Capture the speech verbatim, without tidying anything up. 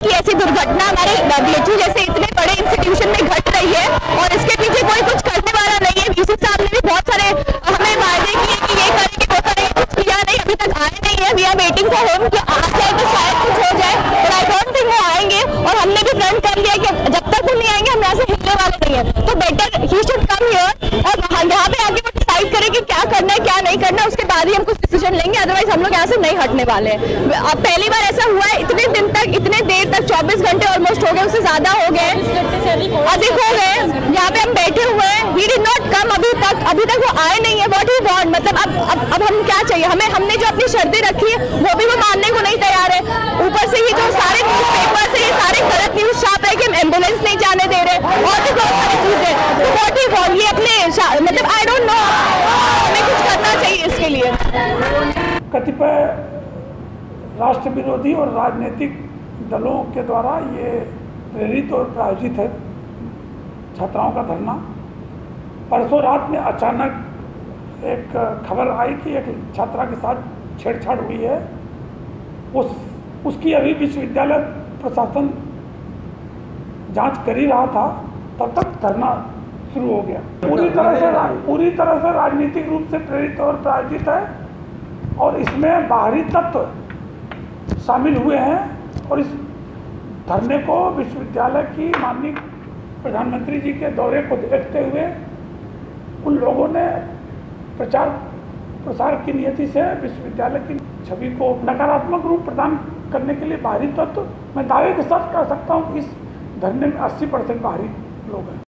कि ऐसी दुर्घटना हमारे बीएचयू जैसे इतने बड़े इंस्टीट्यूशन में घट रही है और इसके पीछे कोई कुछ करने वाला नहीं है। वीसी साहब ने भी बहुत सारे हमें वायदे किए कि ये करेंगे वो करेंगे, कुछ किया नहीं, अभी तक आए नहीं है। We are waiting for him कि आ जाए तो शायद कुछ हो जाए, बट आई डोंट थिंक वो आएंगे। और हमने भी प्रण कर लिया कि जब तक वो नहीं आएंगे हम यहाँ से हिलने वाले नहीं है। तो better he should come here और यहाँ पे आके वो डिसाइड करें कि क्या करना है क्या नहीं करना, उसके बाद ही हम कुछ डिसीजन लेंगे। अदरवाइज हम लोग यहाँ से नहीं हटने वाले हैं। अब पहली बार ऐसा हुआ है, इतने दिन तक, इतने देर तक, चौबीस घंटे ऑलमोस्ट हो गए, उससे ज्यादा हो गए, अधिक हो गए, यहाँ पे हम बैठे हुए हैं। ही डिड नॉट कम अभी तक, अभी तक वो आए नहीं है। व्हाट ही वांट, मतलब अब अब अब हम क्या चाहिए हमें? हमने जो अपनी शर्तें रखी है वो भी वो मानने को नहीं तैयार है। ऊपर से ये जो सारे न्यूज पेपर से ये सारे गलत न्यूज छाप रहे कि हम एम्बुलेंस नहीं जाने दे रहे और भी बहुत सारी चीजें। तो व्हाट ही वांट, ये अपने मतलब आई डोंट नो, हमें कुछ करना चाहिए इसके लिए। कतिपय राष्ट्र विरोधी और राजनीतिक दलों के द्वारा ये प्रेरित और प्रायोजित है छात्राओं का धरना। परसों रात में अचानक एक खबर आई कि एक छात्रा के साथ छेड़छाड़ हुई है। उस उसकी अभी विश्वविद्यालय प्रशासन जांच कर ही रहा था, तब तक धरना शुरू हो गया। पूरी तरह से पूरी तरह से राजनीतिक रूप से प्रेरित और प्रायोजित है और इसमें बाहरी तत्व शामिल हुए हैं। और इस धरने को विश्वविद्यालय की माननीय प्रधानमंत्री जी के दौरे को देखते हुए उन लोगों ने प्रचार प्रसार की नियति से विश्वविद्यालय की छवि को नकारात्मक रूप प्रदान करने के लिए बाहरी तत्व, मैं दावे के साथ कह सकता हूँ कि इस धरने में अस्सी परसेंट बाहरी लोग हैं।